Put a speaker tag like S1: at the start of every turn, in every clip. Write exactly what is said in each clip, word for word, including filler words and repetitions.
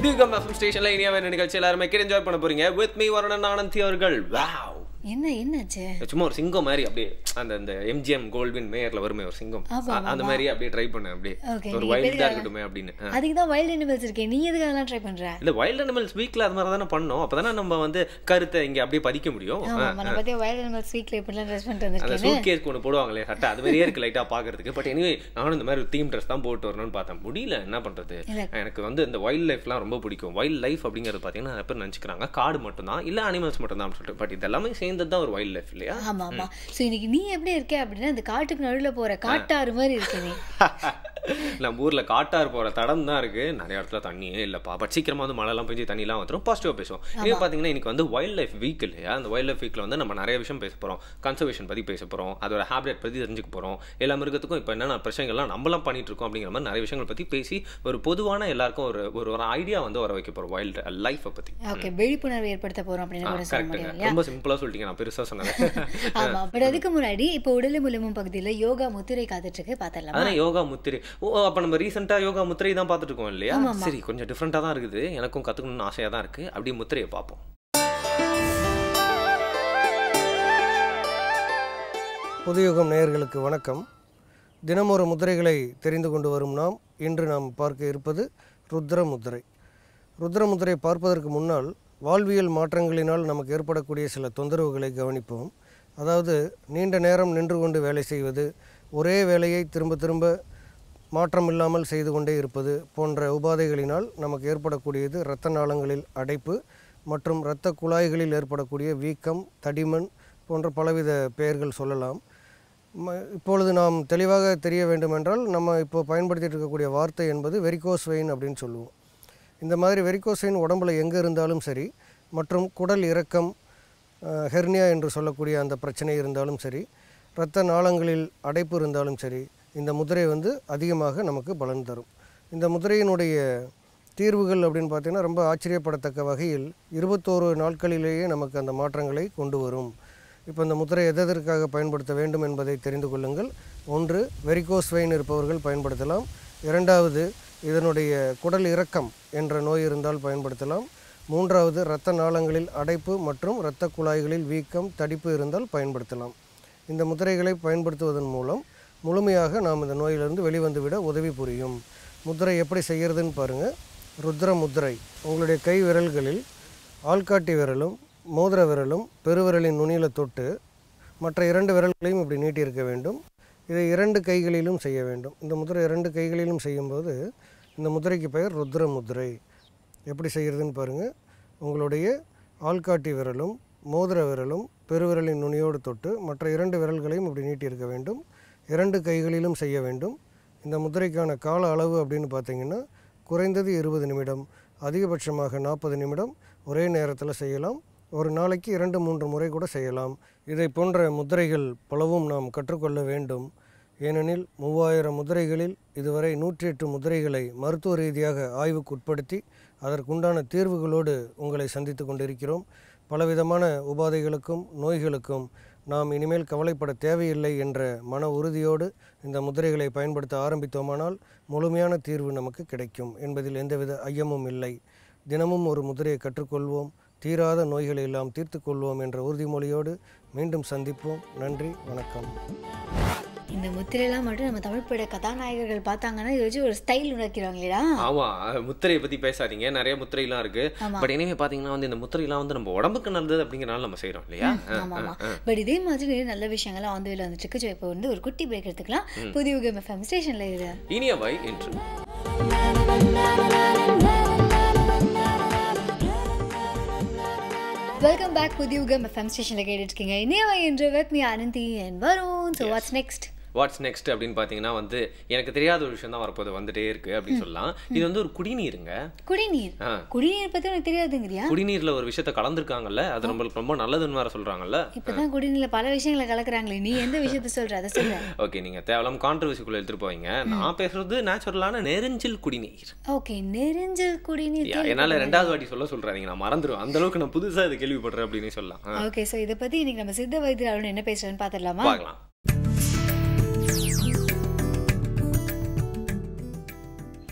S1: புதிய ஸ்டேஷன்ல இனியாவை நிகழ்ச்சி எல்லாரும் என்ஜாய் பண்ண போறீங்க. வித் மீ வருணன் ஆனந்தி அவர்கள். வாவ்,
S2: என்ன என்னாச்சு?
S1: சும்மா ஒரு சிங்கம் மாதிரி அப்படியே அந்த அந்த எம்ஜிஎம் கோல்ட்வின் மேயர்ல வருமே ஒரு சிங்கம், அந்த மாதிரி அப்படியே ட்ரை பண்ண அப்படியே ஒரு வைல்டா இருக்கட்டுமே அப்படின்னு.
S2: அதுக்கு தான் வைல்ட் அனிமல்ஸ் இருக்கே, நீ எதுக்கு அதெல்லாம் ட்ரை பண்ற?
S1: இல்ல, வைல்ட் அனிமல்ஸ் வீக்ல அது மாதிரி தானே பண்ணோம். அப்பதானே நம்ம வந்து கருத்தை இங்க அப்படியே பதிக்க முடியும்.
S2: நம்ம பத்தி வைல்ட் அனிமல்ஸ் வீக்ல இப்படிலாம் ட்ரெஸ் பண்ணிட்டு வந்திருக்கேன்.
S1: அந்த சூட்கேஸ் ஒன்னு போடுவாங்களே சட்டை, அது மாதிரியே இருக்கு லைட்டா பாக்குறதுக்கு. பட் எனிவே நானும் இந்த மாதிரி தீம் ட்ரெஸ் தான் போட்டு வரணும்னு பார்த்தேன். முடியல, என்ன பண்றது. எனக்கு வந்து இந்த வைல்ட் லைஃப்லாம் ரொம்ப பிடிக்கும். வைல்ட் லைஃப் அப்படிங்கிறது பாத்தீங்கன்னா நிறைய பேர் நினைச்சுக்கிறாங்க காடு மட்டும் தான், இல்ல அனிமல்ஸ் மட்டும் தான் சொல்லிட்டு. பட் இதெல்லாமே சேர்ந்தது தான் ஒரு வைல்ட் லைஃப்.
S2: ஆமா ஆமா. சோ இன்னைக்கு நீ எப்படி இருக்க அப்படின்னா அந்த காட்டுக்கு நடுவுல போற காட்டாறு மாதிரி இருக்க நீ.
S1: நம்ம ஊர்ல காட்டாறு போற தடம் தான் இருக்கு, நிறைய இடத்துல தண்ணியே இல்லப்பா. பட் சீக்கிரமா வந்து மழை எல்லாம் பெஞ்சு தண்ணி எல்லாம் வந்துடும். பாசிட்டிவா பேசுவோம். இன்னும் பாத்தீங்கன்னா இன்னைக்கு வந்து வைல்ட் லைஃப் வீக் இல்லையா? அந்த வைல்ட் லைஃப் வீக்ல வந்து நம்ம நிறைய விஷயம் பேச போறோம். கன்சர்வேஷன் பத்தி பேச போறோம், அதோட ஹேபிட் பத்தி தெரிஞ்சுக்க போறோம். எல்லா மிருகத்துக்கும் இப்ப என்னென்ன பிரச்சனைகள்லாம் நம்மளாம் பண்ணிட்டு இருக்கோம் அப்படிங்கிற மாதிரி நிறைய விஷயங்கள் பத்தி பேசி ஒரு பொதுவான எல்லாருக்கும் ஒரு ஒரு ஐடியா வந்து வர வைக்க போறோம் வைல்ட் லைஃப் பத்தி.
S2: ஓகே, விழிப்புணர்வு ஏற்படுத்த போறோம் அப்படின்னு கூட சொல்ல முடியும்.
S1: ரொம்ப சிம்பிளா சொல்லிட்டீங்க, நான் பெருசா சொன்னேன்.
S2: ஆமா, பட் அதுக்கு முன்னாடி இப்போ உடல் மூலமும் பகுதியில யோகா முத்திரை காத்துட்டு இருக்கு, பாத்தறலாம்.
S1: அதான் யோகா முத்திரை. ஓ, அப்ப நம்ம ரீசெண்டா யோகா முத்திரை தான் பார்த்துட்டு இருக்கோம் இல்லையா? சரி, கொஞ்சம் டிஃப்ரெண்டா தான் இருக்குது. எனக்கும் கத்துக்கணும்னு ஆசையா தான் இருக்கு. அப்படியே முத்திரையை பார்ப்போம்.
S3: புதுயுகம் நேயர்களுக்கு வணக்கம். தினமொரு முத்திரைகளை தெரிந்து கொண்டு வரும் நாம் இன்று நாம் பார்க்க இருப்பது ருத்ர முத்திரை. ருத்ர முத்திரை பார்ப்பதற்கு முன்னால் வாழ்வியல் மாற்றங்களினால் நமக்கு ஏற்படக்கூடிய சில தொந்தரவுகளை கவனிப்போம். அதாவது நீண்ட நேரம் நின்று கொண்டு வேலை செய்வது, ஒரே வேலையை திரும்ப திரும்ப மாற்றம் இல்லாமல் செய்து கொண்டே இருப்பது போன்ற உபாதைகளினால் நமக்கு ஏற்படக்கூடியது இரத்த நாளங்களில் அடைப்பு மற்றும் இரத்த குழாய்களில் ஏற்படக்கூடிய வீக்கம், தடிமன் போன்ற பலவித பெயர்கள் சொல்லலாம். இப்பொழுது நாம் தெளிவாக தெரிய வேண்டுமென்றால் நம்ம இப்போ பயன்படுத்திகிட்டு இருக்கக்கூடிய வார்த்தை என்பது வெரிகோஸ் வெயின் அப்படின்னு சொல்லுவோம். இந்த மாதிரி வெரிகோஸ் வெயின் உடம்பில் எங்கே இருந்தாலும் சரி, மற்றும் குடல் இறக்கம், ஹெர்னியா என்று சொல்லக்கூடிய அந்த பிரச்சனை இருந்தாலும் சரி, இரத்த நாளங்களில் அடைப்பு இருந்தாலும் சரி, இந்த முதிரை வந்து அதிகமாக நமக்கு பலன் தரும். இந்த முதிரையினுடைய தீர்வுகள் அப்படின்னு பார்த்திங்கன்னா ரொம்ப ஆச்சரியப்படத்தக்க வகையில் இருபத்தோரு நாட்களிலேயே நமக்கு அந்த மாற்றங்களை கொண்டு வரும். இப்போ இந்த முதிரை எதற்காக பயன்படுத்த வேண்டும் என்பதை தெரிந்து கொள்ளுங்கள். ஒன்று, வெரிகோஸ் வெயின் இருப்பவர்கள் பயன்படுத்தலாம். இரண்டாவது, இதனுடைய குடல் இறக்கம் என்ற நோய் இருந்தால் பயன்படுத்தலாம். மூன்றாவது, இரத்த நாளங்களில் அடைப்பு மற்றும் இரத்த குழாய்களில் வீக்கம், தடிப்பு இருந்தால் பயன்படுத்தலாம். இந்த முத்திரைகளை பயன்படுத்துவதன் மூலம் முழுமையாக நாம் இந்த நோயிலிருந்து வெளிவந்துவிட உதவி புரியும். முத்திரை எப்படி செய்கிறதுன்னு பாருங்கள். ருத்ர முத்திரை. உங்களுடைய கை விரல்களில் ஆள்காட்டி விரலும் மோதிர விரலும் பெருவிரலின் நுனியில் தொட்டு மற்ற இரண்டு விரல்களையும் இப்படி நீட்டியிருக்க வேண்டும். இதை இரண்டு கைகளிலும் செய்ய வேண்டும். இந்த முத்திரை இரண்டு கைகளிலும் செய்யும்போது இந்த முத்திரைக்கு பெயர் ருத்ர முத்திரை. எப்படி செய்கிறதுன்னு பாருங்கள். உங்களுடைய ஆள்காட்டி விரலும் மோதிர விரலும் பெருவிரலின் நுனியோடு தொட்டு மற்ற இரண்டு விரல்களையும் இப்படி நீட்டியிருக்க வேண்டும். இரண்டு கைகளிலும் செய்ய வேண்டும். இந்த முத்திரைக்கான கால அளவு அப்படின்னு பார்த்திங்கன்னா குறைந்தது இருபது நிமிடம், அதிகபட்சமாக நாற்பது நிமிடம் ஒரே நேரத்தில் செய்யலாம். ஒரு நாளைக்கு இரண்டு மூன்று முறை கூட செய்யலாம். இதை போன்ற முத்திரைகள் பலவும் நாம் கற்றுக்கொள்ள வேண்டும். ஏனெனில் மூவாயிரம் முத்திரைகளில் இதுவரை நூற்றி எட்டு முத்திரைகளை மருத்துவ ரீதியாக ஆய்வுக்கு உட்படுத்தி அதற்குண்டான தீர்வுகளோடு உங்களை சந்தித்து கொண்டிருக்கிறோம். பலவிதமான உபாதைகளுக்கும் நோய்களுக்கும் நாம் இனிமேல் கவலைப்பட தேவையில்லை என்ற மன உறுதியோடு இந்த முத்திரைகளை பயன்படுத்த ஆரம்பித்தோமானால் முழுமையான தீர்வு நமக்கு கிடைக்கும் என்பதில் எந்தவித ஐயமும் இல்லை. தினமும் ஒரு முத்திரையை கற்றுக்கொள்வோம், தீராத நோய்களை எல்லாம் தீர்த்து கொள்வோம் என்ற உறுதிமொழியோடு மீண்டும் சந்திப்போம். நன்றி, வணக்கம்.
S2: இந்த முத்திரையெல்லாம் மட்டும் நம்ம தமிழ் பட கதாநாயகர்கள் பார்த்தாங்கன்னா இதை வச்சு ஒரு ஸ்டைல் உண்டாக்கிறாங்களா?
S1: ஆமா, முத்திரையை பத்தி பேசாதீங்க, நிறைய முத்திரைலாம் இருக்கு. பட் எனவே பாத்தீங்கன்னா வந்து இந்த முத்திரைலாம் வந்து நம்ம உடம்புக்கு நல்லது அப்படிங்கறனால நம்ம செய்யறோம் இல்லையா?
S2: ஆமா ஆமா. பட் இதே மாதிரி நிறைய நல்ல விஷயங்கள்லாம் வந்து வெளில வந்துட்டு இருக்கு. இப்போ வந்து ஒரு குட்டி பிரேக் எடுத்துக்கலாம். புதிய எஃப்எம் ஸ்டேஷன்ல இது
S1: இனியவை இன்று.
S2: Welcome back. புதிய எஃப்எம் ஸ்டேஷன்ல கேட்டுட்டு இருக்கீங்க இனியவை இன்று with me Anandhi and Varun. So what's next?
S1: What's next அப்படின்னு பார்த்தீங்கன்னா வந்து எனக்கு தெரியாத ஒரு விஷயம் தான் வரப்போது வந்துட்டே இருக்கு அப்படின்னு சொல்லலாம். இது வந்து ஒரு குடிநீருங்க.
S2: குடிநீர்? குடிநீர் பத்தி எனக்கு தெரியாதுங்கறியா?
S1: குடிநீர்ல ஒரு விஷயத்தை கலந்துருக்காங்கல்ல, அது நம்மளுக்கு ரொம்ப நல்லதுன்னு வேற சொல்றாங்கல்ல.
S2: இப்பதான் குடிநீர்ல பல விஷயங்களை கலக்குறாங்களே, நீ எந்த விஷயத்தை சொல்ற அதை சொல்ல.
S1: ஓகே, நீங்க தேவலாம் கான்ட்ரோவர்சிக்குள்ள எடுத்துட்டு போவீங்க. நான் பேசுறது நேச்சுரலான நெருஞ்சில் குடிநீர்.
S2: ஓகே, நெருஞ்சில் குடிநீர்.
S1: என்னால ரெண்டாவது வாட்டி சொல்ல சொல்றாங்க, நான் மறந்துடுவேன். அந்த அளவுக்கு நான் புதுசா இதை கேள்விப்படுறேன் அப்படின்னு சொல்லலாம்.
S2: ஓகே, சோ இதை பத்தி இன்னைக்கு நம்ம சித்த வைத்தியர் என்ன பேசுறேன்னு பாத்திரலாமா?
S1: பார்க்கலாம்.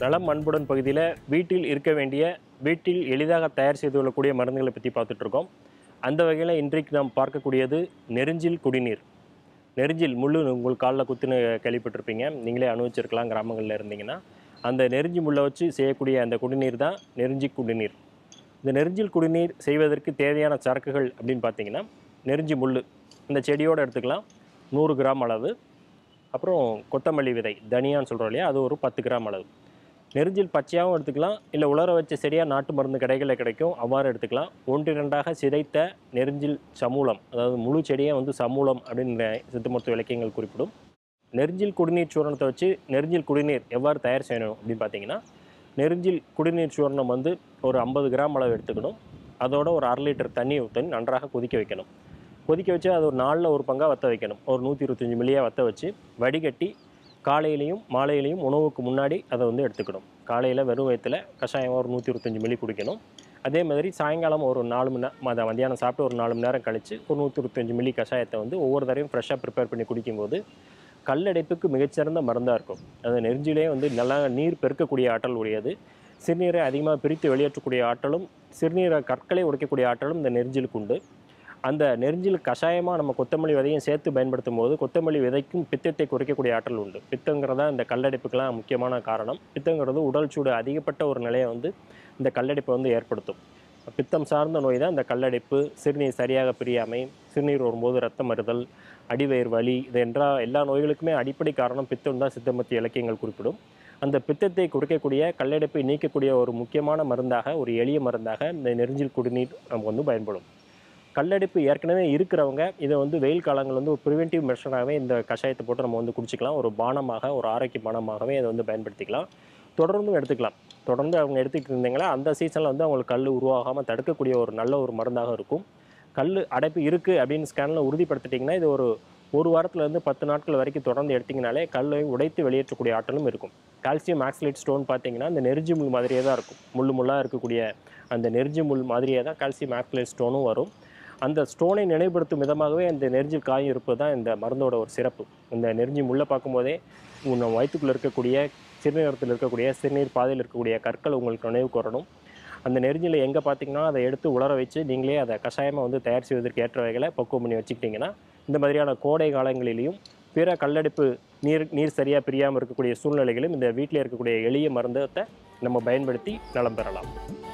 S4: நலம் அன்புடன் பகுதியில் வீட்டில் இருக்க வேண்டிய வீட்டில் எளிதாக தயார் செய்து கொள்ளக்கூடிய மருந்துகளை பற்றி பார்த்துட்ருக்கோம். அந்த வகையில் இன்றைக்கு நாம் பார்க்கக்கூடியது நெருஞ்சில் குடிநீர். நெருஞ்சில் முள்ளு உங்கள் காலில் குத்துன்னு கேள்விப்பட்டிருப்பீங்க, நீங்களே அனுபவிச்சிருக்கலாம் கிராமங்களில் இருந்தீங்கன்னா. அந்த நெருஞ்சி முள்ளை வச்சு செய்யக்கூடிய அந்த குடிநீர் தான் நெருஞ்சி குடிநீர். இந்த நெருஞ்சில் குடிநீர் செய்வதற்கு தேவையான சரக்குகள் அப்படின்னு பார்த்தீங்கன்னா, நெருஞ்சி முள் இந்த செடியோடு எடுத்துக்கலாம் நூறு கிராம் அளவு. அப்புறம் கொத்தமல்லி விதை தனியான்னு சொல்கிறோம் இல்லையா, அது ஒரு பத்து கிராம் அளவு. நெருஞ்சில் பச்சையாகவும் எடுத்துக்கலாம், இல்லை உலர வச்ச செடியாக நாட்டு மருந்து கடைகளில் கிடைக்கும், அவ்வாறு எடுத்துக்கலாம். ஒன்று இரண்டாக சிதைத்த நெருஞ்சில் சமூலம், அதாவது முழு செடியை வந்து சமூலம் அப்படின்ற சித்த மருத்துவ இலக்கியங்கள் குறிப்பிடும். நெருஞ்சில் குடிநீர் சூரணத்தை வச்சு நெருஞ்சில் குடிநீர் எவ்வாறு தயார் செய்யணும் அப்படின்னு பார்த்தீங்கன்னா, நெருஞ்சில் குடிநீர் சூரணம் வந்து ஒரு ஐம்பது கிராம் அளவு எடுத்துக்கணும். அதோட ஒரு அரை லிட்டர் தண்ணி ஊற்றி நன்றாக கொதிக்க வைக்கணும். கொதிக்க வச்சு அது ஒரு நாளில் ஒரு பங்காக வற்ற வைக்கணும். ஒரு நூற்றி இருபத்தஞ்சி மில்லியாக வற்ற வச்சு வடிகட்டி காலையிலையும் மாலையிலையும் உணவுக்கு முன்னாடி அதை வந்து எடுத்துக்கணும். காலையில் வெறும் வயத்தில் கஷாயம் ஒரு நூற்றி இருபத்தஞ்சி மில்லி குடிக்கணும். அதே மாதிரி சாயங்காலம் ஒரு நாலு மணி நேரம் அதை மதியானம் சாப்பிட்டு ஒரு நாலு மணி நேரம் கழித்து ஒரு நூற்றி இருபத்தஞ்சி மில்லி கஷாயத்தை வந்து ஒவ்வொரு தரையும் ஃப்ரெஷ்ஷாக ப்ரிப்பேர் பண்ணி குடிக்கும்போது கல்லடைப்புக்கு மிகச்சிறந்த மருந்தாக இருக்கும். அது நெருஞ்சிலே வந்து நல்லா நீர் பெருக்கக்கூடிய ஆற்றல் உடையது. சிறுநீரை அதிகமாக பிரித்து வெளியேற்றக்கூடிய ஆற்றலும் சிறுநீரை கற்களை உடைக்கக்கூடிய ஆற்றலும் இந்த நெருஞ்சிலுக்கு உண்டு. அந்த நெருஞ்சில் கஷாயமாக நம்ம கொத்தமல்லி விதையும் சேர்த்து பயன்படுத்தும் போது கொத்தமல்லி விதைக்கும் பித்தத்தை குறைக்கக்கூடிய ஆற்றல் உண்டு. பித்தங்கிறதா இந்த கல்லடைப்புக்கெல்லாம் முக்கியமான காரணம். பித்தங்கிறது உடல் சூடு அதிகப்பட்ட ஒரு நிலையை வந்து இந்த கல்லடைப்பை வந்து ஏற்படுத்தும். பித்தம் சார்ந்த நோய் தான் இந்த கல்லடைப்பு, சிறுநீர் சரியாக பிரியாமை, சிறுநீர் வரும்போது ரத்தம் மறுதல், அடிவயிறு வலி, இது என்ற எல்லா நோய்களுக்குமே அடிப்படை காரணம் பித்தம் தான் சித்த மருத்துவ இலக்கியங்கள் குறிப்பிடும். அந்த பித்தத்தை குறைக்கக்கூடிய கல்லடைப்பை நீக்கக்கூடிய ஒரு முக்கியமான மருந்தாக, ஒரு எளிய மருந்தாக இந்த நெருஞ்சில் குடிநீர் நமக்கு வந்து பயன்படும். கல்லடைப்பு ஏற்கனவே இருக்கிறவங்க இதை வந்து வெயில் காலங்கள் வந்து ஒரு ப்ரிவென்டிவ் மெஷராகவே இந்த கஷாயத்தை போட்டு நம்ம வந்து குடிச்சிக்கலாம். ஒரு பானமாக, ஒரு ஆரோக்கிய பானமாகவே இதை வந்து பயன்படுத்திக்கலாம். தொடர்ந்தும் எடுத்துக்கலாம். தொடர்ந்து அவங்க எடுத்துக்கிட்டு இருந்தீங்களா அந்த சீசனில் வந்து அவங்களுக்கு கல் உருவாகாமல் தடுக்கக்கூடிய ஒரு நல்ல ஒரு மருந்தாக இருக்கும். கல் அடைப்பு இருக்குது அப்படின்னு ஸ்கேனில் உறுதிப்படுத்திட்டிங்கன்னா இது ஒரு ஒரு வாரத்துலேருந்து பத்து நாட்கள் வரைக்கும் தொடர்ந்து எடுத்திங்கனாலே கல்லை உடைத்து வெளியேற்றக்கூடிய ஆற்றலும் இருக்கும். கால்சியம் ஆக்சலேட் ஸ்டோன் பார்த்தீங்கன்னா இந்த நெருஞ்சி முள் மாதிரியே தான் இருக்கும். முள் முள்ளாக இருக்கக்கூடிய அந்த நெருஞ்சி முள் மாதிரியே தான் கால்சியம் ஆக்சலேட் ஸ்டோனும் வரும். அந்த ஸ்டோனை நினைவுபடுத்தும் விதமாகவே இந்த நெருஞ்சில் காயும் இருப்பது தான் இந்த மருந்தோட ஒரு சிறப்பு. இந்த நெருஞ்சி முள்ளை பார்க்கும்போதே உங்கள் வயிற்றுக்குள்ளே இருக்கக்கூடிய சிறுநீரத்தில் இருக்கக்கூடிய சிறுநீர் பாதையில் இருக்கக்கூடிய கற்கள் உங்களுக்கு நினைவுக்கு வரணும். அந்த நெருஞ்சில் எங்கே பார்த்தீங்கன்னா அதை எடுத்து உலர வச்சு நீங்களே அதை கஷாயமாக வந்து தயார் செய்வதற்கு ஏற்ற வகையில் பக்குவம் பண்ணி வச்சுக்கிட்டிங்கன்னா இந்த மாதிரியான கோடை காலங்களிலையும் பிற கல்லடைப்பு நீர் நீர் சரியாக பிரியாமல் இருக்கக்கூடிய சூழ்நிலைகளும் இந்த வீட்டில் இருக்கக்கூடிய எளிய மருந்தத்தை நம்ம பயன்படுத்தி நலம் பெறலாம்.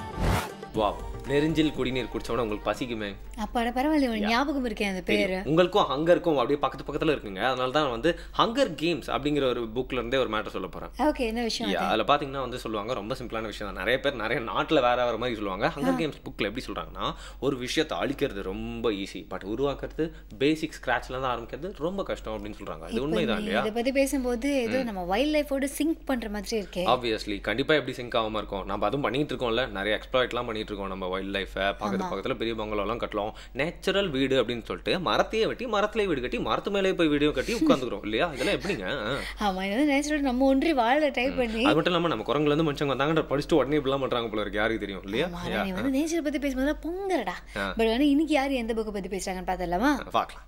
S1: வா, நெருஞ்சில் குடிநீர் குடிச்சோன்னா உங்களுக்கு பசிக்குமே.
S2: அப்பாட பரவாயில்ல, ஒரு ஞாபகம் இருக்கேன் அந்த பேரு.
S1: உங்களுக்கும் ஹங்கருக்கும் அப்படியே பக்கத்து பக்கத்துல இருக்குங்க. அதனால தான் வந்து ஹங்கர் கேம்ஸ் அப்படிங்கிற ஒரு புக்ல இருந்தே ஒரு மேட்டர் சொல்ல போறேன்.
S2: ஓகே, என்ன விஷயம்?
S1: அதுல பாத்தீங்கன்னா வந்து சொல்லுவாங்க, ரொம்ப சிம்பிளான விஷயம் தான். நிறைய பேர் நிறைய நாட்டுல வேற வேற மாதிரி சொல்லுவாங்க. ஹங்கர் கேம்ஸ் புக்ல எப்படி சொல்றாங்கன்னா, ஒரு விஷயத்தை அழிக்கிறது ரொம்ப ஈஸி, பட் உருவாக்குறது பேசிக் ஸ்கிராச்ல இருந்து ஆரம்பிக்கிறது ரொம்ப கஷ்டம் அப்படின்னு சொல்றாங்க. இது உண்மைதான் இல்லையா?
S2: இதை பத்தி பேசும்போது ஏதோ நம்ம வைல்ட் லைஃபோட சிங்க் பண்ற மாதிரி இருக்கே.
S1: ஆப்வியஸ்லி கண்டிப்பா எப்படி சிங்க் ஆகாம இருக்கும். நம்ம அதுவும் பண்ணிட்டு இருக்கோம்ல, நிறைய எக்ஸ்ப்ளாய்ட்லாம் பண்ணிட்டு இருக்கோம். நம்ம வைல்ட் லைஃபை பக்கத்து பக்கத்துல பெரிய பங்களோலாம் கட்டலாம், நேச்சுரல் வீடு அப்படின்னு சொல்லிட்டு மரத்தையே வெட்டி மரத்திலே வீடு கட்டி மரத்து மேலே போய் வீடியோ கட்டி உட்காந்துக்கிறோம் இல்லையா? இதெல்லாம் எப்படிங்க?
S2: ஆமா, இது நேச்சுரல் நம்ம ஒன்றி வாழ ட்ரை பண்ணி.
S1: அது மட்டும் இல்லாம நம்ம குரங்குல இருந்து மனுஷங்க வந்தாங்க படிச்சுட்டு உடனே இப்படிலாம் பண்றாங்க போல இருக்கு. யாருக்கு தெரியும் இல்லையா?
S2: நீ வந்து நேச்சர் பத்தி பேசும்போது பொங்கடா. பட் வந்து இன்னைக்கு யாரு எந்த புக்கை பத்தி பேசுறாங்கன்னு பார்த்தலாமா?
S1: பார்க்கலாம்.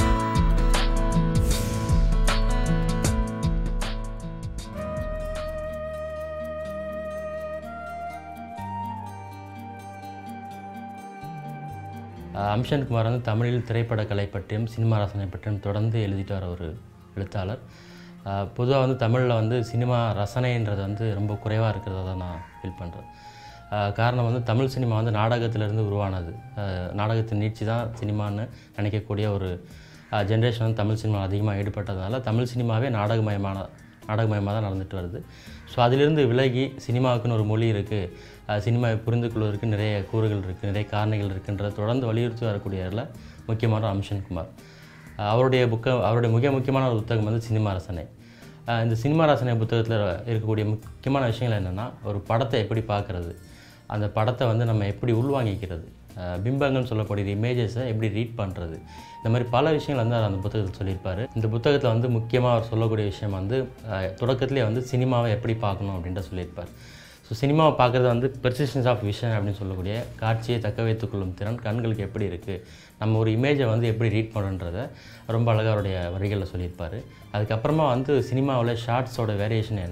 S5: அம்ஷன் குமார் வந்து தமிழில் திரைப்படக்கலை பற்றியும் சினிமா ரசனை பற்றியும் தொடர்ந்து எழுதிட்டு வர ஒரு எழுத்தாளர். பொதுவாக வந்து தமிழில் வந்து சினிமா ரசனைன்றது வந்து ரொம்ப குறைவாக இருக்கிறத தான் நான் ஃபீல் பண்ணுறேன். காரணம் வந்து தமிழ் சினிமா வந்து நாடகத்திலேருந்து உருவானது. நாடகத்தின் நீட்சி தான் சினிமான்னு நினைக்கக்கூடிய ஒரு ஜென்ரேஷன் வந்து தமிழ் சினிமா அதிகமாக ஈடுபட்டதுனால தமிழ் சினிமாவே நாடகமயமான நாடகமயமாக தான் நடந்துட்டு வருது. ஸோ அதிலிருந்து விலகி சினிமாவுக்குன்னு ஒரு மொழி இருக்குது, சினிமாவை புரிந்து கொள்வதற்கு நிறைய கூறுகள் இருக்குது, நிறைய காரணிகள் இருக்குன்றதை தொடர்ந்து வலியுறுத்தி வரக்கூடியதில் முக்கியமான அம்ஷன் குமார். அவருடைய புக்கை அவருடைய மிக முக்கியமான ஒரு புத்தகம் வந்து சினிமா ரசனை. இந்த சினிமா ரசனை புத்தகத்தில் இருக்கக்கூடிய முக்கியமான விஷயங்கள் என்னென்னா, ஒரு படத்தை எப்படி பார்க்குறது, அந்த படத்தை வந்து நம்ம எப்படி உள்வாங்கிக்கிறது, பிம்பங்கள்னு சொல்லக்கூடிய இமேஜஸை எப்படி ரீட் பண்ணுறது, இந்த மாதிரி பல விஷயங்கள் வந்து அந்த புத்தகத்தில் சொல்லியிருப்பார். இந்த புத்தகத்தில் வந்து முக்கியமாக அவர் சொல்லக்கூடிய விஷயம் வந்து தொடக்கத்திலே வந்து சினிமாவை எப்படி பார்க்கணும் அப்படின்ட்டு சொல்லியிருப்பார். ஸோ சினிமாவை பார்க்குறது வந்து பெர்சிஸ்டன்ஸ் ஆஃப் விஷன் அப்படின்னு சொல்லக்கூடிய காட்சியை தக்க வைத்துக்கொள்ளும் திறன் கண்களுக்கு எப்படி இருக்குது, நம்ம ஒரு இமேஜை வந்து எப்படி ரீட் பண்ணுன்றதை ரொம்ப அழகாக அவருடைய வரிகளில் சொல்லியிருப்பார். அதுக்கப்புறமா வந்து சினிமாவில் ஷார்ட்ஸோட வேரியேஷன் என்ன,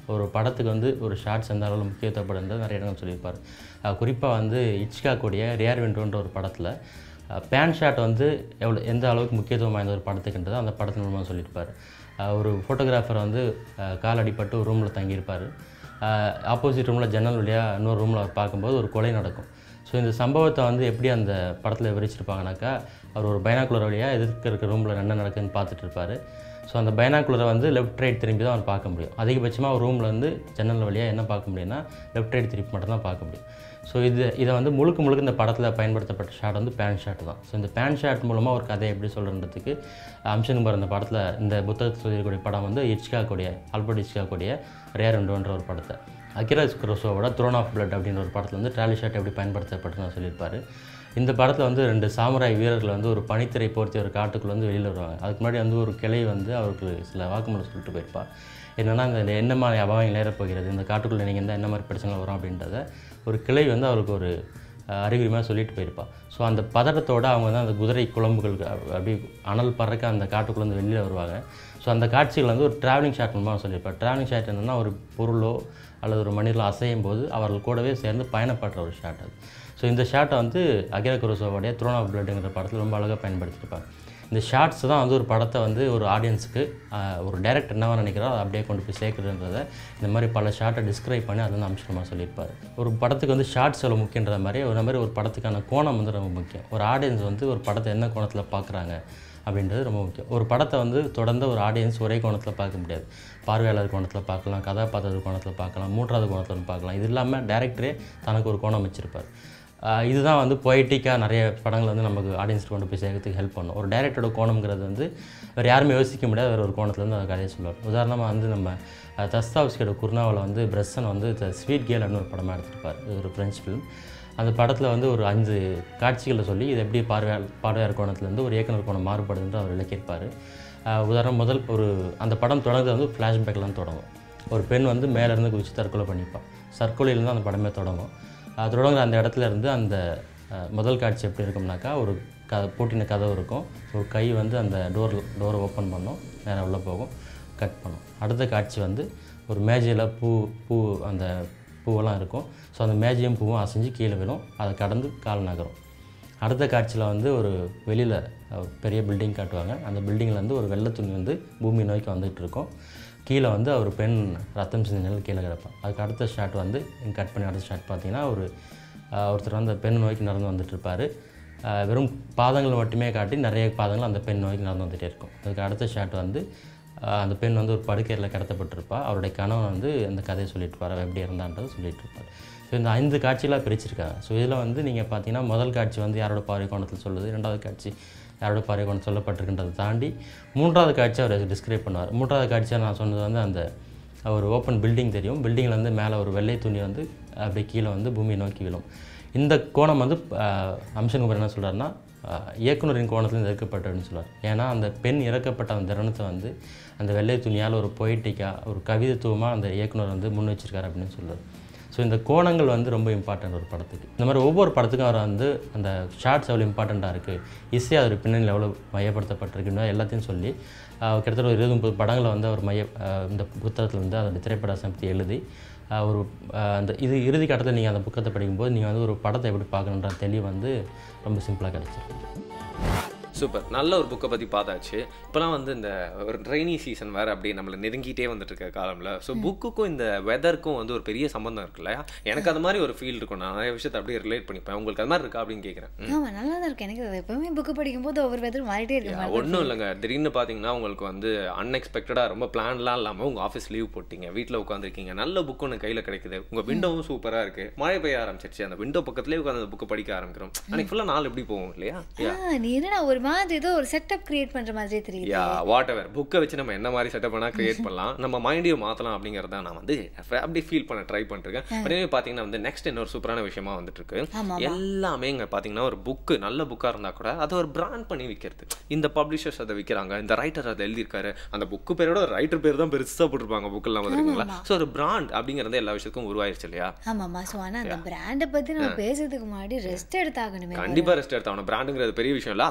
S5: ஒரு படத்துக்கு வந்து ஒரு ஷார்ட்ஸ் எந்த அளவில் முக்கியத்துவப்படுன்றது நிறைய இடங்கள் சொல்லியிருப்பார். குறிப்பாக வந்து இச்காக்குடைய ரியர் விண்டோன்ற ஒரு படத்தில் பேன் ஷாட் வந்து எவ்வளோ எந்த அளவுக்கு முக்கியத்துவம் வாய்ந்த ஒரு படத்துக்குன்றது அந்த படத்தின் மூலமாக சொல்லியிருப்பார். ஒரு ஃபோட்டோகிராஃபர் வந்து கால் அடிப்பட்டு ஒரு ரூமில் தங்கியிருப்பார். ஆப்போசிட் ரூமில் ஜன்னல் வழியாக இன்னொரு ரூமில் அவர் பார்க்கும்போது ஒரு கொலை நடக்கும். ஸோ இந்த சம்பவத்தை வந்து எப்படி அந்த படத்தில் விவரிச்சிருப்பாங்கனாக்கா, அவர் ஒரு பைனாக்குலர் வழியாக எதிர்க்க இருக்க ரூமில் என்ன நடக்குதுன்னு பார்த்துட்டு இருப்பார். ஸோ அந்த பைனாக்குலரை வந்து லெஃப்ட் ரைட் திரும்பி தான் அவர் பார்க்க முடியும். அதிகபட்சமாக ஒரு ரூமில் வந்து ஜன்னல் வழியாக என்ன பார்க்க முடியும்னா லெஃப்ட் ரைட் திருப்பி மட்டும் தான் பார்க்க முடியும். ஸோ இது இதை வந்து முழுக்க முழுக்க இந்த படத்தில் பயன்படுத்தப்பட்ட ஷாட் வந்து பேன் ஷாட் தான். ஸோ இந்த பேன் ஷாட் மூலமாக ஒரு கதையை எப்படி சொல்கிறதுக்கு அம்சன் குமார் இந்த படத்தில் இந்த புத்தகத்தில் சொல்லியிருக்கக்கூடிய படம் வந்து இச்காக்குடைய ஆல்பர்ட் இச்காக்குடைய ரியர் விண்டோன்ற ஒரு படத்தை, அகிரா குரோசாவாவோட த்ரோன் ஆஃப் பிளட் அப்படின்ற ஒரு படத்தில் வந்து ட்ராலி ஷாட் எப்படி பயன்படுத்தப்பட்டுன்னு சொல்லியிருப்பார். இந்த படத்தில் வந்து ரெண்டு சாமுராய் வீரர்கள் வந்து ஒரு பனித்திரை போர்த்தி ஒரு காட்டுக்குள்ளே வந்து வெளியில் வருவாங்க. அதுக்கு முன்னாடி வந்து ஒரு கிளை வந்து அவருக்கு சில வாக்குமூலம் சொல்லிட்டு போயிருப்பா. என்னென்னா இந்த என்ன மாதிரி அபாயம் நேரப்போகிறது, இந்த காட்டுக்குள்ளே நீங்கள் இருந்தால் என்ன மாதிரி பிரச்சனை வரும் அப்படின்றத ஒரு கிளை வந்து அவருக்கு ஒரு அறிகுறி மாதிரி சொல்லிட்டு போயிருப்பா. ஸோ அந்த பதட்டத்தோடு அவங்க வந்து அந்த குதிரை குழம்புகளுக்கு அப்படி அனல் பறக்க அந்த காட்டுக்குள்ளே வந்து வெளியில் வருவாங்க. ஸோ அந்த காட்சிகள் வந்து ஒரு ட்ராவலிங் ஷாட் மூலமாக சொல்லியிருப்பார். ட்ராவலிங் ஷாட் என்னென்னா ஒரு பொருளோ அல்லது ஒரு மனிதர்களோ அசையும் போது அவர்கள் கூடவே சேர்ந்து பயணப்படுற ஒரு ஷாட் அது. ஸோ இந்த ஷாட்டை வந்து அகிரா குரோசாவாவுடைய த்ரோன் ஆஃப் பிளட்டுங்கிற படத்தில் ரொம்ப அழகாக பயன்படுத்தியிருப்பாங்க. இந்த ஷார்ட்ஸ் தான் வந்து ஒரு படத்தை வந்து ஒரு ஆடியன்ஸுக்கு ஒரு டைரக்டர் என்னவா நினைக்கிறோ அதை அப்படியே கொண்டு போய் சேர்க்குறதுன்றதை இந்த மாதிரி பல ஷார்ட்டை டிஸ்கிரைப் பண்ணி அதை வந்து அம்சமாக சொல்லியிருப்பார். ஒரு படத்துக்கு வந்து ஷார்ட்ஸ் எவ்வளோ முக்கியன்ற மாதிரி ஒரு மாதிரி ஒரு படத்துக்கான கோணம் வந்து ரொம்ப முக்கியம். ஒரு ஆடியன்ஸ் வந்து ஒரு படத்தை என்ன கோணத்தில் பார்க்குறாங்க அப்படின்றது ரொம்ப முக்கியம். ஒரு படத்தை வந்து தொடர்ந்து ஒரு ஆடியன்ஸ் ஒரே கோணத்தில் பார்க்க முடியாது. பார்வையாளர் கோணத்தில் பார்க்கலாம், கதாபாத்திர கோணத்தில் பார்க்கலாம், மூன்றாவது கோணத்தில் பார்க்கலாம். இது இல்லாமல் டைரக்டரே தனக்கு ஒரு கோணம் வச்சுருப்பார். இதுதான் வந்து பொய்டிக்காக நிறைய படங்கள் வந்து நமக்கு ஆடியன்ஸ்க்கு கொண்டு போய் சேர்க்கறதுக்கு ஹெல்ப் பண்ணும். ஒரு டைரக்டரோட கோணம்ங்கிறது வந்து வேறு யாருமே யோசிக்க முடியாது, வேறு ஒரு கோணத்துலேருந்து அந்த கதையை சொல்லுவார். உதாரணமாக வந்து நம்ம தஸ்தாவ்ஸ்கியோட குர்னாவில் வந்து பிரசன் வந்து ஸ்வீட் கேல் அப்படின்னு ஒரு படமாக எடுத்திருப்பார். இது ஒரு ஃப்ரெஞ்ச் ஃபிலிம். அந்த படத்தில் வந்து ஒரு அஞ்சு காட்சிகளை சொல்லி இது எப்படி பார்வையாளர் பார்வையாளர் கோணத்துலேருந்து ஒரு இயக்குனர் கோணம் மாறுபடுதுன்ற அவர் விளக்கியிருப்பார். உதாரணம் முதல் ஒரு அந்த படம் தொடங்குறது வந்து ஃப்ளாஷ்பேக்லாம் தொடங்கும். ஒரு பெண் வந்து மேலேருந்து குதித்து தற்கொலை பண்ணிப்பாள். சர்க்கொலையிலேருந்து அந்த படமே தொடங்கும். தொடங்குற அந்த இடத்துல இருந்து அந்த முதல் காட்சி எப்படி இருக்கும்னாக்கா ஒரு க பூட்டின கதவு இருக்கும். ஒரு கை வந்து அந்த டோர் டோரை ஓப்பன் பண்ணும், நேராக உள்ளே போகும், கட் பண்ணும். அடுத்த காட்சி வந்து ஒரு மேஜையில் பூ பூ அந்த பூவெல்லாம் இருக்கும். ஸோ அந்த மேஜையும் பூவும் அசைஞ்சு கீழே விழும், அதை கடந்து கால் நகரும். அடுத்த காட்சியில் வந்து ஒரு வெளியில் பெரிய பில்டிங் காட்டுவாங்க. அந்த பில்டிங்லேருந்து ஒரு வெள்ளை துணி வந்து பூமி நோக்கி வந்துகிட்டு இருக்கும். கீழே வந்து ஒரு பெண் ரத்தம் சிந்த நிலையில் கீழே கிடப்பான். அதுக்கு அடுத்த ஷாட் வந்து கட் பண்ணி அடுத்த ஷாட் பார்த்தீங்கன்னா ஒரு ஒருத்தர் வந்து பெண் நோக்கி நடந்து வந்துட்டுருப்பார். வெறும் பாதங்கள் மட்டுமே காட்டி நிறைய பாதங்கள் அந்த பெண் நோக்கி நடந்து வந்துகிட்டே இருக்கும். அதுக்கு அடுத்த ஷாட் வந்து அந்த பெண் வந்து ஒரு படுக்கையில் கடத்தப்பட்டிருப்பா. அவருடைய கணவன் வந்து அந்த கதையை சொல்லிட்டு இருப்பார், எப்படி இருந்தான்றது சொல்லிட்டு இருப்பார். ஸோ இந்த ஐந்து காட்சியெலாம் பிரிச்சிருக்காங்க. ஸோ இதில் வந்து நீங்கள் பார்த்தீங்கன்னா முதல் காட்சி வந்து யாரோட பார்வை கோணத்தில் சொல்லுது, ரெண்டாவது காட்சி யாரோட பார்வை கோணம் சொல்லப்பட்டிருக்கின்றதை தாண்டி மூன்றாவது காட்சி அவர் டிஸ்கிரைப் பண்ணுவார். மூன்றாவது காட்சியாக நான் சொன்னது வந்து அந்த ஒரு ஓப்பன் பில்டிங் தெரியும். பில்டிங்கில் வந்து மேலே ஒரு வெள்ளை துணி வந்து அப்படியே கீழே வந்து பூமியை நோக்கி விழும். இந்த கோணம் வந்து அம்சன் குமார் என்ன சொல்கிறாருன்னா இயக்குனரின் கோணத்தில் இறக்கப்பட்டதுன்னு சொல்லுவார். ஏன்னா அந்த பெண் இறக்கப்பட்ட அந்த தருணத்தை வந்து அந்த வெள்ளை துணியால் ஒரு பொய்டிக்காக ஒரு கவிதைத்துவமாக அந்த இயக்குனர் வந்து முன் வச்சிருக்காரு அப்படின்னு சொல்லுவார். ஸோ இந்த கோணங்கள் வந்து ரொம்ப இம்பார்ட்டண்ட் ஒரு படத்துக்கு. இந்த மாதிரி ஒவ்வொரு படத்துக்கும் அவர் வந்து அந்த ஷார்ட்ஸ் எவ்வளோ இம்பார்ட்டண்ட்டாக இருக்குது, இசை அதோட பின்னணியில் எவ்வளோ மையப்படுத்தப்பட்டிருக்குன்னு எல்லாத்தையும் சொல்லி கிட்டத்தட்ட ஒரு இருபது முப்பது படங்களை வந்து அவர் மைய இந்த புத்தகத்தில் வந்து அதோட திரைப்பட சமத்தி எழுதி ஒரு அந்த இது இறுதி கட்டத்தில் நீங்கள் அந்த புத்தகத்தை படிக்கும்போது நீங்கள் வந்து ஒரு படத்தை எப்படி பார்க்கணுன்ற தெளிவு வந்து ரொம்ப சிம்பிளாக கிடச்சிருக்கு.
S1: சூப்பர். நல்ல ஒரு புக்கை பற்றி பார்த்தாச்சு. இப்போலாம் வந்து இந்த ஒரு ட்ரெயினி சீசன் வேறு அப்படி நம்மளை நெருங்கிட்டே வந்துட்டு இருக்க காலமில் ஸோ புக்குக்கும் இந்த வெதருக்கும் வந்து ஒரு பெரிய சம்பந்தம் இருக்குல்ல. எனக்கு அது மாதிரி ஒரு ஃபீல் இருக்கும். நான் நிறைய விஷயத்தை அப்படியே ரிலேட் பண்ணிப்பேன். உங்களுக்கு அது மாதிரி இருக்கா அப்படின்னு கேட்குறேன்.
S2: ஆமாம், நல்லா தான் இருக்கு. எனக்கு எப்பவுமே புக்கு படிக்கும்போது ஒவ்வொரு வெதர் மாறிட்டே இருக்கு.
S1: ஒன்றும் இல்லைங்க, திடீர்னு பார்த்தீங்கன்னா உங்களுக்கு வந்து அன்எக்ஸ்பெக்டடாக ரொம்ப பிளான்லாம் இல்லாமல் உங்கள் ஆஃபீஸ் லீவ் போட்டிங்க, வீட்டில் உட்காந்துருக்கீங்க, நல்ல புக்கு ஒன்று கையில் கிடைக்குது, உங்கள் விண்டோவும் சூப்பராக இருக்குது, மழை பெய்ய ஆரம்பிச்சிருச்சு, அந்த விண்டோ பக்கத்துலேயே உட்காந்து அந்த புக்கை படிக்க ஆரம்பிக்கிறோம். அன்னைக்கு ஃபுல்லாக நாள் எப்படி போகும் இல்லையா?
S2: நீ என்ன ஒரு மாதிரி ஏதோ ஒரு செட்டப் கிரியேட் பண்ற மாதிரி தெரியுது.
S1: யா வாட் எவர் புக்கை வச்சு நம்ம என்ன மாதிரி செட்டப் பண்ணா கிரியேட் பண்ணலாம், நம்ம மைண்டையும் மாற்றலாம் அப்படிங்கிறத நான் வந்து அப்படி ஃபீல் பண்ண ட்ரை பண்ணிருக்கேன். அதே பார்த்தீங்கன்னா வந்து நெக்ஸ்ட் இன்னொரு சூப்பரான விஷயமா வந்துட்டு இருக்கு. எல்லாமே இங்கே பார்த்தீங்கன்னா ஒரு புக்கு நல்ல புக்காக இருந்தால் கூட அதை ஒரு பிராண்ட் பண்ணி விற்கிறது. இந்த பப்ளிஷர்ஸ் அதை விற்கிறாங்க, இந்த ரைட்டர் அதை எழுதியிருக்காரு, அந்த புக்கு பேரோட ரைட்டர் பேர் தான் பெருசாக போட்டிருப்பாங்க புக்கெல்லாம் வந்துருக்குங்களா. ஸோ ஒரு பிராண்ட் அப்படிங்கிறது எல்லா விஷயத்துக்கும் உருவாயிருச்சு இல்லையா?
S2: ஆமாம்மா. ஸோ ஆனால் அந்த பிராண்டை பற்றி நம்ம பேசுறதுக்கு முன்னாடி ரெஸ்ட் எடுத்தாகணுமே.
S1: கண்டிப்பாக ரெஸ்ட் எடுத்தாகணும். பிராண்டுங்கிறது பெரிய விஷயம் இல்லை, அது நம்ம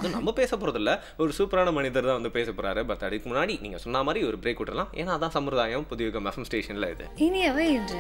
S1: பேச போகிறதில்ல, ஒரு சூப்பரான மனிதர் தான் வந்து பேச போகிறாரு. பட் அதுக்கு முன்னாடி நீங்கள் சொன்ன மாதிரி ஒரு பிரேக் விட்டுறலாம். ஏன்னா அதான் சம்பிரதாயம் புதிய எஃப்எம் ஸ்டேஷனில் இது.
S2: இனியவை இன்று.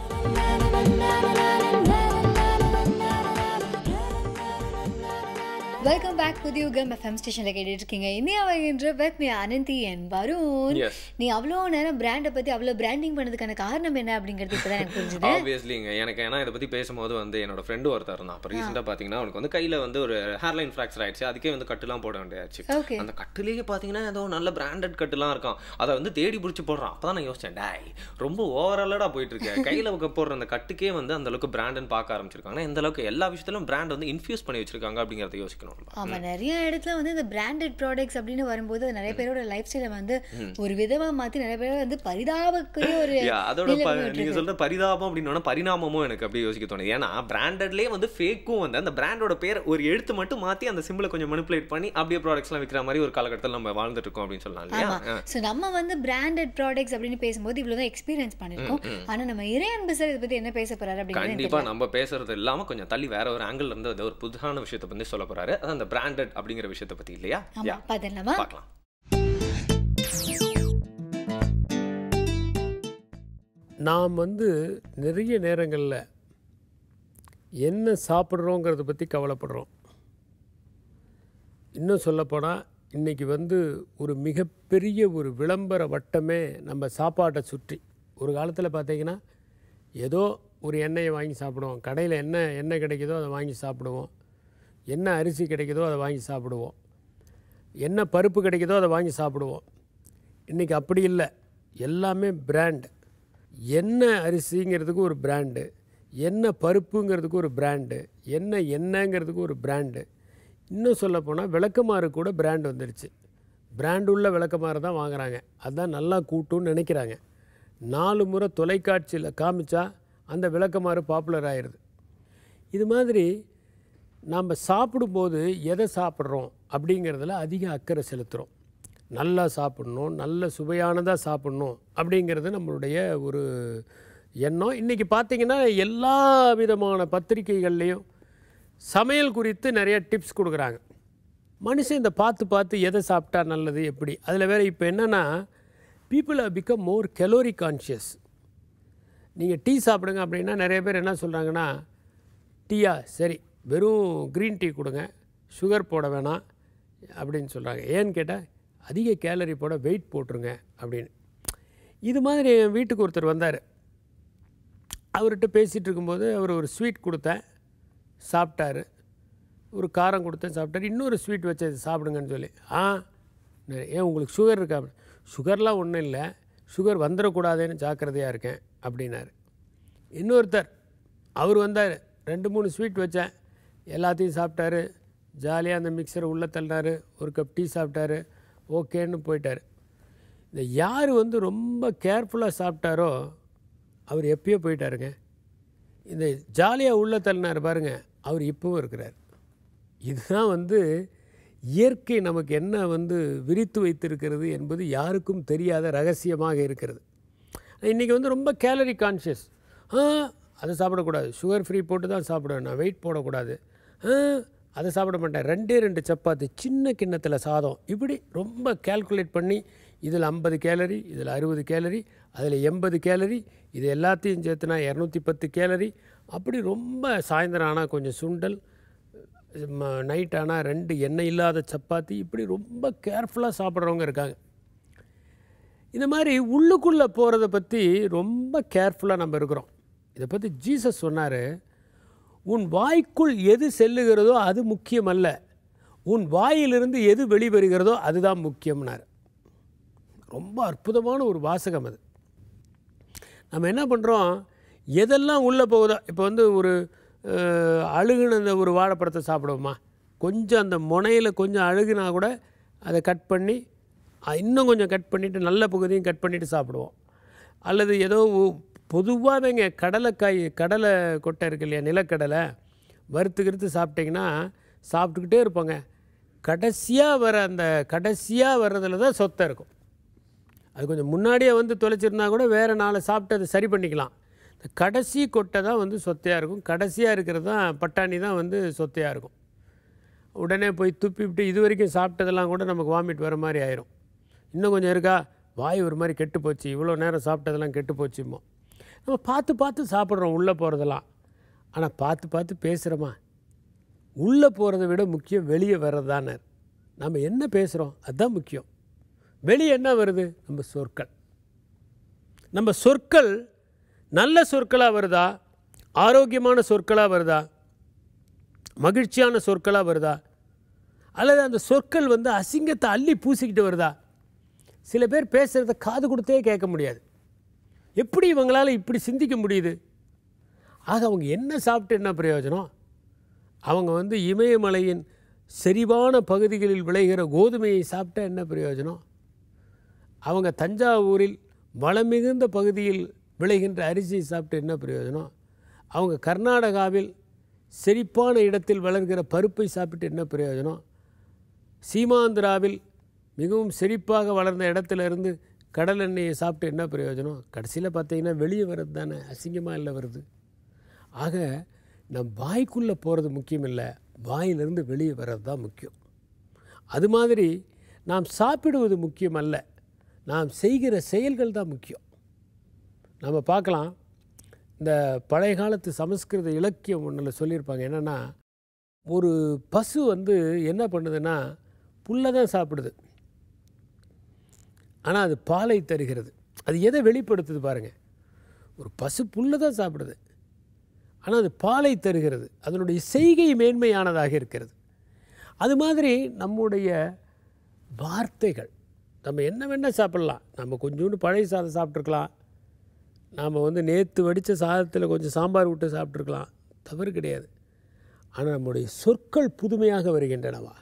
S2: வெல்கம் பேக் புதியுகம் எஃப்எம் ஸ்டேஷனில் கேட்டுட்டு இருக்கீங்க. இனியாவை இன்று with me Anandhi and Varun. நீ அவ்வளோ நேரம் பிராண்டை பற்றி அவ்வளோ பிராண்டிங் பண்ணதுக்கான காரணம் என்ன அப்படிங்கிறது இப்போ தான் எனக்கு புரிஞ்சுது.
S1: ஆப்வியஸ்லிங்க, எனக்கு ஏன்னா இதை பற்றி பேசும்போது வந்து என்னோட ஃப்ரெண்டு ஒருத்தர் இருந்தான். அப்போ ரீசெண்டாக பார்த்தீங்கன்னா அவனுக்கு வந்து கையில் வந்து ஒரு ஹேர்லைன் ஃப்ராக்சர் ஆயிடுச்சு. அதுக்கே வந்து கட்டுலாம் போட வேண்டியாச்சு. அந்த கட்டுலேயே பார்த்தீங்கன்னா ஏதோ நல்ல பிராண்டட் கட்டுலாம் இருக்கும். அதை வந்து தேடி பிடிச்சி போடுறான். அப்போ தான் நான் யோசிச்சேன், டாய் ரொம்ப ஓவராலடாக போயிட்டு இருக்கேன். கையில் போடுற அந்த கட்டுக்கே வந்து அந்த அளவுக்கு பிராண்டுன்னு பார்க்க ஆரம்பிச்சிருக்காங்க. எந்த அளவுக்கு எல்லா விஷயத்திலும் பிராண்ட் வந்து இன்ஃபியூஸ் பண்ணி வச்சிருக்காங்க அப்படிங்கிறத யோசிக்கணும்.
S2: ஆமாம், நிறைய இடத்துல வந்து இந்த பிராண்டட் ப்ராடக்ட்ஸ் அப்படின்னு வரும்போது நிறைய பேரோட லைஃப் ஸ்டைலை வந்து ஒரு விதமா மாற்றி நிறைய பேர் வந்து பரிதாபக்குரிய ஒரு
S1: அதோட நீங்க சொல்ற பரிதாபம் அப்படின்னு பரிணாமமும் எனக்கு அப்படியே யோசிக்க தோணுது. ஏன்னா பிராண்டட்லேயே வந்து ஃபேக்கும் வந்து அந்த பிராண்டோட பேர் ஒரு எழுத்து மட்டும் மாற்றி அந்த சிம்பிளை கொஞ்சம் மனிப்புலேட் பண்ணி அப்படியே ப்ராடக்ட்ஸ்லாம் விற்கிற மாதிரி ஒரு காலகட்டத்தில் நம்ம வாழ்ந்துட்டு இருக்கோம் அப்படின்னு சொல்லலாம் இல்லையா?
S2: ஸோ நம்ம வந்து பிராண்டட் ப்ராடக்ட்ஸ் அப்படின்னு பேசும்போது இவ்வளோதான் எக்ஸ்பீரியன்ஸ் பண்ணியிருக்கோம். ஆனால் நம்ம இறையன்பு சார் இதை பற்றி என்ன பேச போறாரு அப்படின்னு
S1: கண்டிப்பாக நம்ம பேசுறது இல்லாமல் கொஞ்சம் தள்ளி வேற ஒரு ஆங்கிள் இருந்து ஒரு புதுசான விஷயத்தை வந்து சொல்ல போறாரு. அதான் அந்த பிராண்டட் அப்படிங்கிற விஷயத்தை பத்தி இல்லையா? பார்க்கலாம்.
S6: நாம் வந்து நிறைய நேரங்களில் என்ன சாப்பிட்றோங்கிறத பற்றி கவலைப்படுறோம். இன்னும் சொல்லப்போனால் இன்றைக்கி வந்து ஒரு மிகப்பெரிய ஒரு விளம்பர வட்டமே நம்ம சாப்பாட்டை சுற்றி. ஒரு காலத்தில் பார்த்திங்கன்னா ஏதோ ஒரு எண்ணெயை வாங்கி சாப்பிடுவோம், கடையில் என்ன எண்ணெய் கிடைக்குதோ அதை வாங்கி சாப்பிடுவோம், என்ன அரிசி கிடைக்குதோ அதை வாங்கி சாப்பிடுவோம், என்ன பருப்பு கிடைக்குதோ அதை வாங்கி சாப்பிடுவோம். இன்றைக்கி அப்படி இல்லை, எல்லாமே பிராண்டு. என்ன அரிசிங்கிறதுக்கு ஒரு பிராண்டு, என்ன பருப்புங்கிறதுக்கு ஒரு பிராண்டு, என்ன எண்ணெய்ங்கிறதுக்கு ஒரு பிராண்டு. இன்னும் சொல்லப்போனால் விளக்கமாறு கூட பிராண்டு வந்துடுச்சு. பிராண்டு உள்ள விளக்கமாறு தான் வாங்குகிறாங்க. அதுதான் நல்லா கூட்டுன்னு நினைக்கிறாங்க. நாலு முறை தொலைக்காட்சியில் காமிச்சா அந்த விளக்கமாறு பாப்புலர் ஆயிடுது. இது மாதிரி நாம் சாப்பிடும்போது எதை சாப்பிட்றோம் அப்படிங்கிறதுல அதிக அக்கறை செலுத்துகிறோம். நல்லா சாப்பிட்ணும், நல்ல சுவையானதாக சாப்பிட்ணும் அப்படிங்கிறது நம்மளுடைய ஒரு எண்ணம். இன்றைக்கி பார்த்திங்கன்னா எல்லா விதமான பத்திரிகைகள்லேயும் சமையல் குறித்து நிறைய டிப்ஸ் கொடுக்குறாங்க. மனுஷன் இந்த பார்த்து பார்த்து எதை சாப்பிட்டா நல்லது எப்படி. அதில் வேறு இப்போ என்னென்னா people have become more calorie conscious. நீங்கள் டீ சாப்பிடுங்க அப்படின்னா நிறைய பேர் என்ன சொல்கிறாங்கன்னா, டீயா சரி வெறும் க்ரீன் டீ கொடுங்க, சுகர் போட வேணாம் அப்படின்னு சொல்கிறாங்க. ஏன்னு கேட்டால் அதிக கேலரி போட வெயிட் போட்டுருங்க அப்படின்னு. இது மாதிரி என் வீட்டுக்கு ஒருத்தர் வந்தார். அவர்கிட்ட பேசிகிட்டு இருக்கும்போது அவர் ஒரு ஸ்வீட் கொடுத்தேன், சாப்பிட்டாரு. ஒரு காரம் கொடுத்தேன், சாப்பிட்டாரு. இன்னொரு ஸ்வீட் வச்சது சாப்பிடுங்கன்னு சொல்லி, ஆ ஏன் உங்களுக்கு சுகர் இருக்கா? சுகர்லாம் ஒன்றும் இல்லை, சுகர் வந்துடக்கூடாதுன்னு ஜாக்கிரதையாக இருக்கேன் அப்படின்னாரு. இன்னொருத்தர் அவர் வந்தார், ரெண்டு மூணு ஸ்வீட் வச்சேன், எல்லாத்தையும் சாப்பிட்டாரு, ஜாலியாக அந்த மிக்சரை உள்ளே தள்ளினார், ஒரு கப் டீ சாப்பிட்டாரு, ஓகேன்னு போயிட்டார். இந்த யார் வந்து ரொம்ப கேர்ஃபுல்லாக சாப்பிட்டாரோ அவர் எப்பயோ போயிட்டாருங்க. இந்த ஜாலியாக உள்ளே தள்ளினார் பாருங்கள், அவர் இப்போவும் இருக்கிறார். இதுதான் வந்து இயற்கை நமக்கு என்ன வந்து விரித்து வைத்திருக்கிறது என்பது யாருக்கும் தெரியாத ரகசியமாக இருக்கிறது. இன்றைக்கி வந்து ரொம்ப கேலரி கான்ஷியஸ். ஆ அதை சாப்பிடக்கூடாது, சுகர் ஃப்ரீ போட்டு தான் சாப்பிடுவேன், நான் வெயிட் போடக்கூடாது, அதை சாப்பிட மாட்டேன், ரெண்டே ரெண்டு சப்பாத்தி, சின்ன கிண்ணத்தில் சாதம், இப்படி ரொம்ப கேல்குலேட் பண்ணி இதில் ஐம்பது கேலரி, இதில் அறுபது கேலரி, அதில் எண்பது கேலரி, இது எல்லாத்தையும் சேர்த்துனா இரநூத்தி பத்து கேலரி, அப்படி ரொம்ப சாயந்தரம் ஆனால் கொஞ்சம் சுண்டல், நைட் ஆனால் ரெண்டு எண்ணெய் இல்லாத சப்பாத்தி, இப்படி ரொம்ப கேர்ஃபுல்லாக சாப்பிட்றவங்க இருக்காங்க. இந்த மாதிரி உள்ளுக்குள்ளே போகிறத பற்றி ரொம்ப கேர்ஃபுல்லாக நம்ம இருக்கிறோம். இதை பற்றி ஜீசஸ் சொன்னார், உன் வாய்க்குள் எது செல்லுகிறதோ அது முக்கியமல்ல, உன் வாயிலிருந்து எது வெளிவருகிறதோ அதுதான் முக்கியம்னார். ரொம்ப அற்புதமான ஒரு வாசகம் அது. நம்ம என்ன பண்ணுறோம், எதெல்லாம் உள்ளே போகுதோ, இப்போ வந்து ஒரு அழுகுன அந்த ஒரு வாழைப்பழத்தை சாப்பிடுவோமா, கொஞ்சம் அந்த முனையில் கொஞ்சம் அழுகுனா கூட அதை கட் பண்ணி இன்னும் கொஞ்சம் கட் பண்ணிவிட்டு நல்ல பகுதியும் கட் பண்ணிவிட்டு சாப்பிடுவோம். அல்லது ஏதோ பொதுவாகவேங்க கடலைக்காய், கடலை கொட்டை இருக்கு இல்லையா, நிலக்கடலை வறுத்துக்கிறது சாப்பிட்டிங்கன்னா சாப்பிட்டுக்கிட்டே இருப்போங்க. கடைசியாக வர அந்த கடைசியாக வர்றதில் தான் சொத்தை இருக்கும். அது கொஞ்சம் முன்னாடியே வந்து தொலைச்சிருந்தா கூட வேறு நாளை சாப்பிட்டு அதை சரி பண்ணிக்கலாம். இந்த கடைசி கொட்டை தான் வந்து சொத்தையாக இருக்கும், கடைசியாக இருக்கிறது தான் பட்டாணி தான் வந்து சொத்தையாக இருக்கும். உடனே போய் துப்பிவிட்டு இது வரைக்கும் சாப்பிட்டதெல்லாம் கூட நமக்கு வாமிட் வர மாதிரி ஆயிரும். இன்னும் கொஞ்சம் இருக்கா, வாய் ஒரு மாதிரி கெட்டு போச்சு, இவ்வளோ நேரம் சாப்பிட்டதெல்லாம் கெட்டு போச்சுமோ. நம்ம பார்த்து பார்த்து சாப்பிட்றோம் உள்ளே போகிறதெல்லாம். ஆனால் பார்த்து பார்த்து பேசுகிறோமா? உள்ளே போகிறத விட முக்கியம் வெளியே வர்றது தானே. நம்ம என்ன பேசுகிறோம் அதுதான் முக்கியம். வெளியே என்ன வருது? நம்ம சொற்கள். நம்ம சொற்கள் நல்ல சொற்களாக வருதா, ஆரோக்கியமான சொற்களாக வருதா, மகிழ்ச்சியான சொற்களாக வருதா, அல்லது அந்த சொற்கள் வந்து அசிங்கத்தை அள்ளி பூசிக்கிட்டு வருதா? சில பேர் பேசுகிறத காது கொடுத்தே கேட்க முடியாது. எப்படி இவங்களால் இப்படி சிந்திக்க முடியுது? ஆக அவங்க என்ன சாப்பிட்டு என்ன பிரயோஜனம்? அவங்க வந்து இமயமலையின் செறிவான பகுதிகளில் விளைகிற கோதுமையை சாப்பிட்டா என்ன பிரயோஜனம்? அவங்க தஞ்சாவூரில் வளம் மிகுந்த பகுதியில் விளைகின்ற அரிசியை சாப்பிட்டு என்ன பிரயோஜனம்? அவங்க கர்நாடகாவில் செழிப்பான இடத்தில் வளர்கிற பருப்பை சாப்பிட்டு என்ன பிரயோஜனம்? சீமாந்திராவில் மிகவும் செழிப்பாக வளர்ந்த இடத்துல இருந்து கடல் எண்ணெயை சாப்பிட்டு என்ன பிரயோஜனம்? கடைசியில் பார்த்தீங்கன்னா வெளியே வர்றது தானே, அசிங்கமாக இல்லை வருது. ஆக நம் வாய்க்குள்ளே போகிறது முக்கியம் இல்லை, வாயிலிருந்து வெளியே வர்றது தான் முக்கியம். அது மாதிரி நாம் சாப்பிடுவது முக்கியம் அல்ல, நாம் செய்கிற செயல்கள் தான் முக்கியம். நம்ம பார்க்கலாம், இந்த பழைய காலத்து சமஸ்கிருத இலக்கியம் ஒன்றில் சொல்லியிருப்பாங்க. என்னென்னா, ஒரு பசு வந்து என்ன பண்ணுதுன்னா புல்லை தான் சாப்பிடுது, ஆனால் அது பாலை தருகிறது. அது எதை வெளிப்படுத்துது பாருங்கள். ஒரு பசு புல்லை தான் சாப்பிடுது, ஆனால் அது பாலை தருகிறது. அதனுடைய செய்கை மேன்மையானதாக இருக்கிறது. அது மாதிரி நம்முடைய வார்த்தைகள், நம்ம என்ன வேணால் சாப்பிட்லாம். நம்ம கொஞ்சோண்டு பழைய சாதம் சாப்பிட்ருக்கலாம், நாம் வந்து நேற்று வடித்த சாதத்தில் கொஞ்சம் சாம்பார் விட்டு சாப்பிட்ருக்கலாம், தவறு கிடையாது. ஆனால் நம்முடைய சொற்கள் புதுமையாக வருகின்றனவா?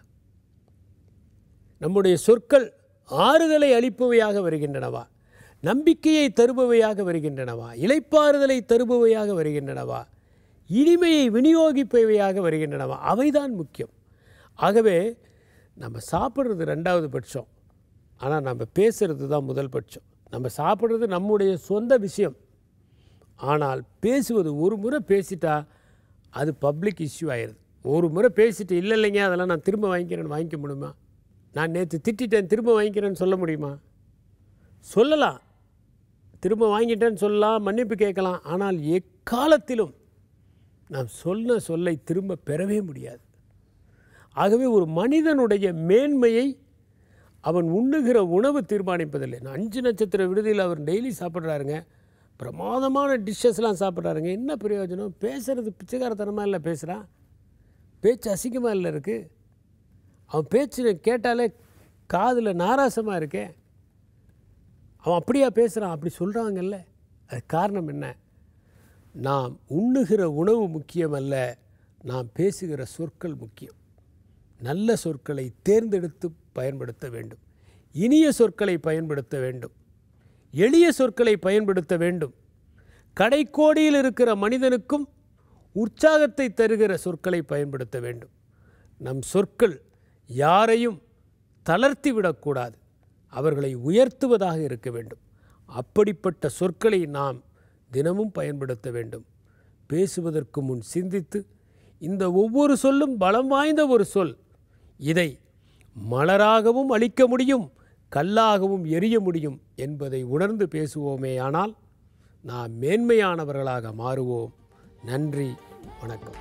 S6: நம்முடைய சொற்கள் ஆறுதலை அளிப்பவையாக வருகின்றனவா? நம்பிக்கையை தருபவையாக வருகின்றனவா? இளைப்பாறுதலை தருபவையாக வருகின்றனவா? இனிமையை விநியோகிப்பவையாக வருகின்றனவா? அவைதான் முக்கியம். ஆகவே நம்ம சாப்பிட்றது ரெண்டாவது பட்சம், ஆனால் நம்ம பேசுகிறது தான் முதல் பட்சம். நம்ம சாப்பிட்றது நம்முடைய சொந்த விஷயம், ஆனால் பேசுவது ஒரு முறை பேசிட்டா அது பப்ளிக் இஷ்யூ ஆயிடுது. ஒரு முறை பேசிட்டு இல்லை இல்லைங்க அதெல்லாம் நான் திரும்ப வாங்கிக்கிறேன்னு வாங்கிக்க முடியுமா? நான் நேற்று திட்டேன் திரும்ப வாங்கிக்கிறேன்னு சொல்ல முடியுமா? சொல்லலாம், திரும்ப வாங்கிட்டேன்னு சொல்லலாம், மன்னிப்பு கேட்கலாம். ஆனால் எக்காலத்திலும் நாம் சொன்ன சொல்லை திரும்ப பெறவே முடியாது. ஆகவே ஒரு மனிதனுடைய மேன்மையை அவன் உண்ணுகிற உணவு தீர்மானிப்பதில்லை. நான் அஞ்சு நட்சத்திர விடுதியில் அவர் டெய்லி சாப்பிட்றாருங்க, பிரமாதமான டிஷ்ஷஸ்லாம் சாப்பிட்றாருங்க. என்ன பிரயோஜனம்? பேசுகிறது பிச்சைக்காரத்தனமாக இல்லை பேசுகிறான், பேச்சு அசிங்கமாக இல்லை இருக்குது. அவன் பேச்சு கேட்டாலே காதில் நாராசமாக இருக்கே. அவன் அப்படியா பேசுகிறான்? அப்படி சொல்கிறாங்கல்ல. அது காரணம் என்ன? நாம் உண்ணுகிற உணவு முக்கியம் அல்ல, நாம் பேசுகிற சொற்கள் முக்கியம். நல்ல சொற்களை தேர்ந்தெடுத்து பயன்படுத்த வேண்டும், இனிய சொற்களை பயன்படுத்த வேண்டும், எளிய சொற்களை பயன்படுத்த வேண்டும். கடைக்கோடியில் இருக்கிற மனிதனுக்கும் உற்சாகத்தை தருகிற சொற்களை பயன்படுத்த வேண்டும். நம் சொற்கள் யாரையும் தளர்த்தி விடக்கூடாது, அவர்களை உயர்த்துவதாக இருக்க வேண்டும். அப்படிப்பட்ட சொற்களை நாம் தினமும் பயன்படுத்த வேண்டும். பேசுவதற்கு முன் சிந்தித்து, இந்த ஒவ்வொரு சொல்லும் பலம் வாய்ந்த ஒரு சொல், இதை மலராகவும் அளிக்க முடியும், கல்லாகவும் எரிய முடியும் என்பதை உணர்ந்து பேசுவோமே, ஆனால் நாம் மேன்மையானவர்களாக மாறுவோம். நன்றி, வணக்கம்.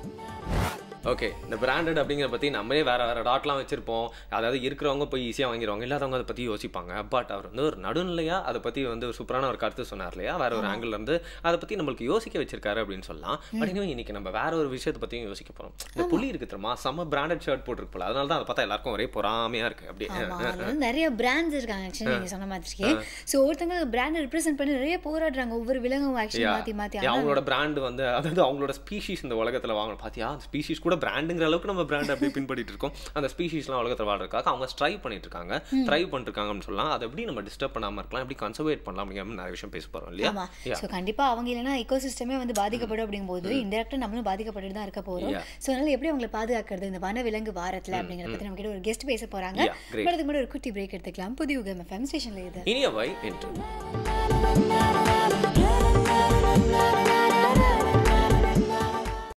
S1: ஓகே, இந்த பிராண்டட் அப்படிங்கிற பற்றி நம்மளே வேறு வேறு டாட்லாம் வச்சுருப்போம். அதாவது இருக்கிறவங்க போய் ஈஸியாக வாங்கிடுவாங்க, இல்லாதவங்க அதை பற்றி யோசிப்பாங்க. பட் அவர் வந்து ஒரு நடுநிலையாக அதை பற்றி வந்து ஒரு சூப்பரான ஒரு கருத்து சொன்னார் இல்லையா, வேறு ஒரு ஆங்கிள் இருந்து அதை பற்றி நம்மளுக்கு யோசிக்க வச்சிருக்காரு அப்படின்னு சொல்லலாம். பட் இன்னும் இன்றைக்கி நம்ம வேறு ஒரு விஷயத்தை பற்றியும் யோசிக்க போகிறோம். இந்த புள்ளி இருக்குது தெரியுமா, செம்ம பிராண்டட் ஷர்ட் போட்டுருக்கு போல, அதனால தான் அதை பார்த்தா எல்லாருக்கும் ஒரே பொறாமையாக இருக்குது. அப்படியே
S2: நிறைய பிராண்ட்ஸ் இருக்காங்க ஆக்சுவலி, நீங்கள் சொன்ன மாதிரி. ஸோ ஒருத்தங்க பிராண்டை ரிப்ரசென்ட் பண்ணி நிறைய போராடுறாங்க, ஒவ்வொரு விலங்கும் ஆக்சுவலி மாற்றி மாற்றி
S1: அவங்களோட பிராண்டு வந்து, அதாவது அவங்களோட ஸ்பீஷீஸ் இந்த உலகத்தில் வாங்கணும். பார்த்தியா, ஸ்பீஷீஸ் கூட பிராண்டுங்கிற அளவுக்கு நம்ம பிராண்ட் அப்படியே பின்பற்றிட்டு இருக்கோம். அந்த ஸ்பீஷீஸ்லாம் உலகத்தில் வாழ்றதுக்காக அவங்க ஸ்ட்ரைவ் பண்ணிட்டு இருக்காங்க, ட்ரைவ் பண்ணிருக்காங்கன்னு சொல்லலாம். அதை எப்படி நம்ம டிஸ்டர்ப் பண்ணாமல் இருக்கலாம், எப்படி கன்சர்வேட் பண்ணலாம் அப்படிங்கிற நிறைய விஷயம் பேச போகிறோம் இல்லையா.
S2: ஸோ கண்டிப்பாக அவங்க இல்லைன்னா எக்கோசிஸ்டமே வந்து பாதிக்கப்படும். அப்படிங்கும்போது இன்டெரக்டாக நம்மளும் பாதிக்கப்பட்டு தான் இருக்க போகிறோம். ஸோ அதனால எப்படி அவங்களை பாதுகாக்கிறது இந்த வன விலங்கு வாரத்தில் அப்படிங்கிறத பற்றி நம்ம கிட்ட ஒரு கெஸ்ட் பேச போகிறாங்க. அதுக்கு முன்னாடி ஒரு குட்டி பிரேக் எடுத்துக்கலாம். புதிய எஃப்எம் ஸ்டேஷனில் இது
S1: இனியவை இன்று.